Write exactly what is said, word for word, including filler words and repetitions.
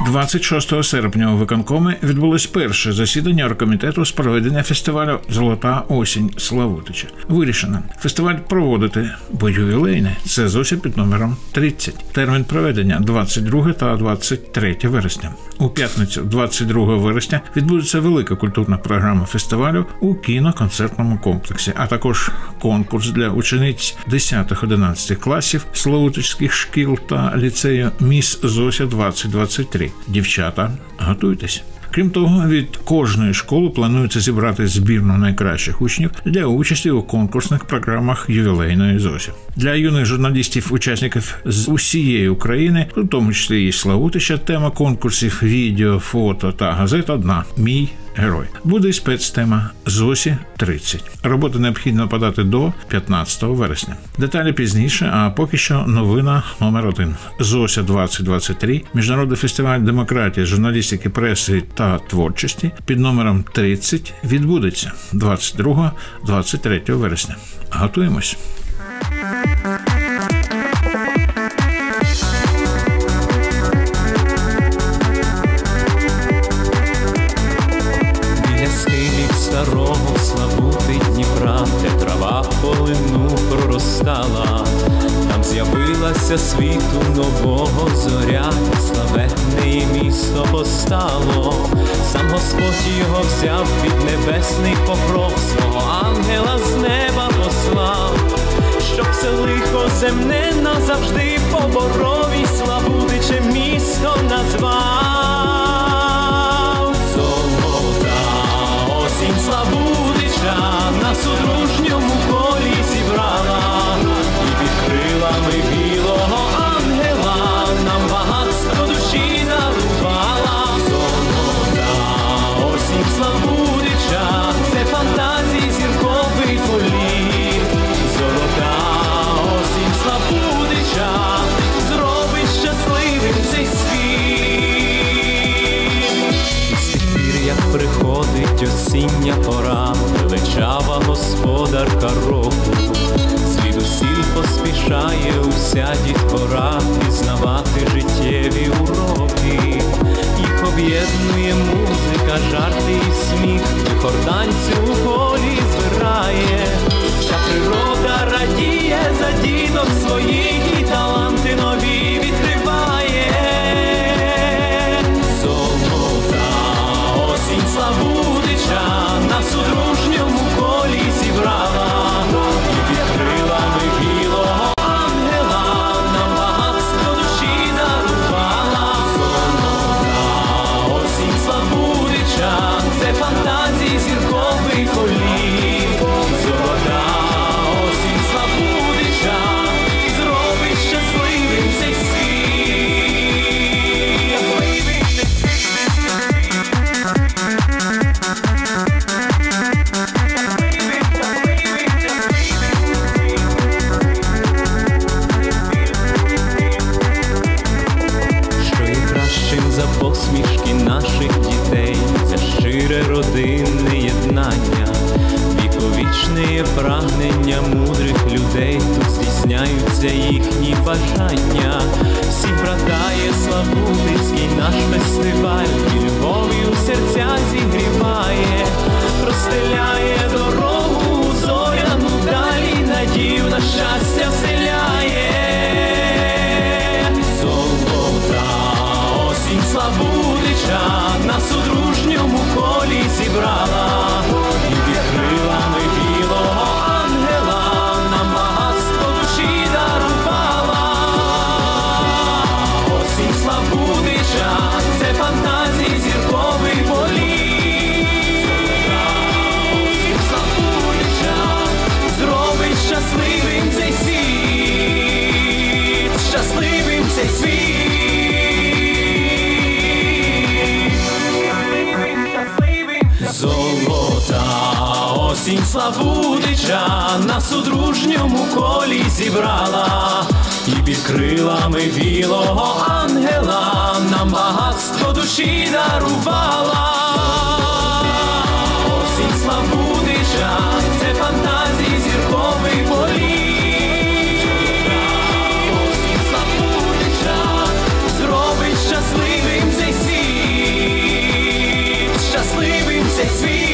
двадцять шостого серпня у виконкомі відбулось перше засідання оргкомітету з проведення фестивалю «Золота осінь Славутича». Вирішено фестиваль проводити, бо ювілейний – це Зося під номером тридцять. Термін проведення – двадцять друге та двадцять третє вересня. У п'ятницю, двадцять другого вересня, відбудеться велика культурна програма фестивалю у кіноконцертному комплексі, а також конкурс для учениць десятих-одинадцятих класів славутичських шкіл та ліцею «Міс Зося двадцять двадцять три». Дівчата, готуйтесь. Крім того, від кожної школи планується зібрати збірну найкращих учнів для участі у конкурсних програмах ювілейної Зосі. Для юних журналістів-учасників з усієї України, у тому числі і Славутича, тема конкурсів відео, фото та газет одна – «Мій герой». Буде і спецтема «Зосі тридцять». Роботи необхідно подати до п'ятнадцятого вересня. Деталі пізніше, а поки що новина номер один. Зося двадцять двадцять три – міжнародний фестиваль демократії, журналістики, преси та творчості під номером тридцять відбудеться двадцять другого - двадцять третього вересня. Готуємось. Старого Славути Дніпра, де трава полину проростала, там з'явилася світу нового зоря, славетне і місто постало. Сам Господь його взяв під небесний покров, свого ангела з неба послав, щоб все лихо земне назавжди поборов, і Славутиче місто назвав. Осінь Славутича нас у дружньому колі зібрала, і під крилами білого ангела нам багатство душі дарувала. Золота осінь Славутича – це фантазії зірковий політ. Золота осінь Славутича зробить щасливим цей світ. Як приходить осіння пора, величава господарка року, звідусіль поспішає уся дітвора пізнавати життєві уроки. Їх об'єднує музика, жарти і сміх, хор танцю у полі збирає. Вся природа радіє за діток своїх і таланти нові відкриває. Осінь Славутича нас у дружньому колі зібрала, і під крилами білого ангела нам багатство душі дарувала. Золота осінь Славутича – це фантазії зірковий політ. Золота осінь Славутича зробить щасливим цей світ. Посмішки наших дітей, це щире родинне єднання, віковічне прагнення мудрих людей, тут здійсняються їхні бажання. Всі братає Славутицький наш фестиваль, і любов'ю серця зігріває, простеляє дорогу зоряну далі, надію на щастя вселяє. Осінь Славутича нас у дружньому колі зібрала, і під крилами білого ангела нам багатство душі дарувала. Осінь Славутича – це фантазії зірковий політ. Осінь Славутича зробить щасливим цей світ, щасливим цей світ. Золота осінь Славутича нас у дружньому колі зібрала, і під крилами білого ангела нам багатство душі дарувала. Осінь Славутича – це фантазії зірковий політ. Осінь Славутича зробить щасливим цей світ. цей світ